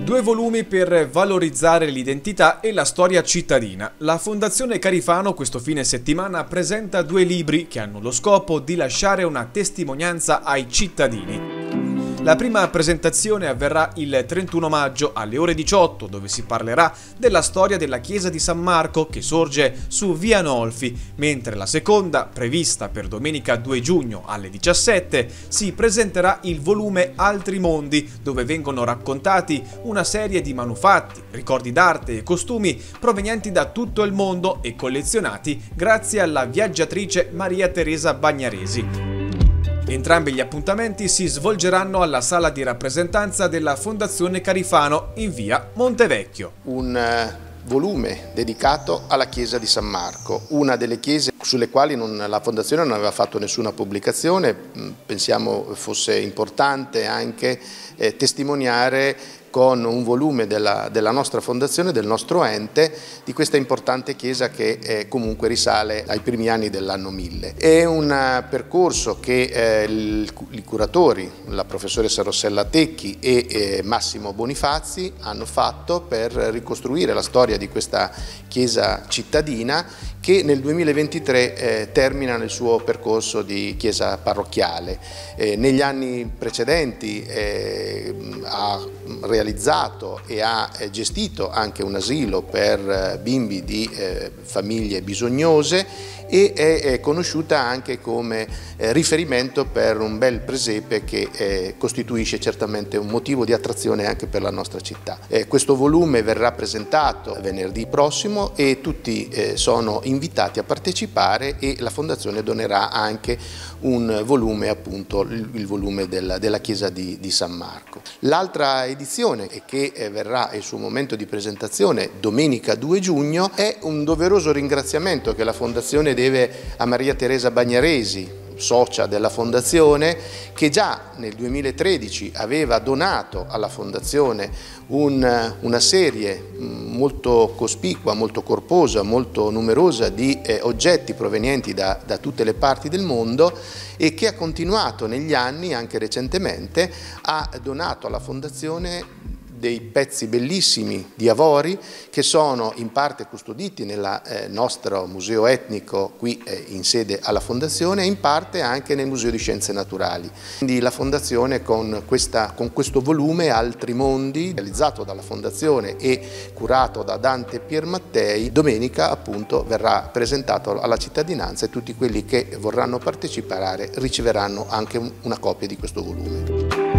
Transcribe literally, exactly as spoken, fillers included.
Due volumi per valorizzare l'identità e la storia cittadina. La Fondazione Carifano questo fine settimana presenta due libri che hanno lo scopo di lasciare una testimonianza ai cittadini. La prima presentazione avverrà il trentuno maggio alle ore diciotto, dove si parlerà della storia della chiesa di San Marco che sorge su via Nolfi, mentre la seconda, prevista per domenica due giugno alle diciassette, si presenterà il volume Altri Mondi, dove vengono raccontati una serie di manufatti, ricordi d'arte e costumi provenienti da tutto il mondo e collezionati grazie alla viaggiatrice Maria Teresa Bagnaresi. Entrambi gli appuntamenti si svolgeranno alla sala di rappresentanza della Fondazione Carifano in via Montevecchio. Un volume dedicato alla chiesa di San Marco, una delle chiese sulle quali non, la Fondazione non aveva fatto nessuna pubblicazione. Pensiamo fosse importante anche eh, testimoniare con un volume della, della nostra fondazione, del nostro ente, di questa importante chiesa che eh, comunque risale ai primi anni dell'anno mille. È un percorso che eh, il, i curatori, la professoressa Rossella Tecchi e eh, Massimo Bonifazzi hanno fatto per ricostruire la storia di questa chiesa cittadina che nel duemilaventitré eh, termina il suo percorso di chiesa parrocchiale. Eh, negli anni precedenti eh, ha realizzato e ha gestito anche un asilo per bimbi di eh, famiglie bisognose e è, è conosciuta anche come eh, riferimento per un bel presepe che eh, costituisce certamente un motivo di attrazione anche per la nostra città. Eh, questo volume verrà presentato venerdì prossimo e tutti eh, sono invitati a partecipare e la Fondazione donerà anche un volume, appunto il, il volume della, della chiesa di, di San Marco. L'altra edizione che eh, verrà il suo momento di presentazione domenica due giugno è un doveroso ringraziamento che la Fondazione deve a Maria Teresa Bagnaresi, socia della Fondazione, che già nel duemilatredici aveva donato alla Fondazione un, una serie molto cospicua, molto corposa, molto numerosa di eh, oggetti provenienti da, da tutte le parti del mondo e che ha continuato negli anni, anche recentemente, ha donato alla Fondazione dei pezzi bellissimi di avori che sono in parte custoditi nel eh, nostro museo etnico qui eh, in sede alla Fondazione e in parte anche nel Museo di Scienze Naturali. Quindi la Fondazione con, questa, con questo volume Altri Mondi, realizzato dalla Fondazione e curato da Dante Piermattei, domenica appunto verrà presentato alla cittadinanza e tutti quelli che vorranno partecipare riceveranno anche una copia di questo volume.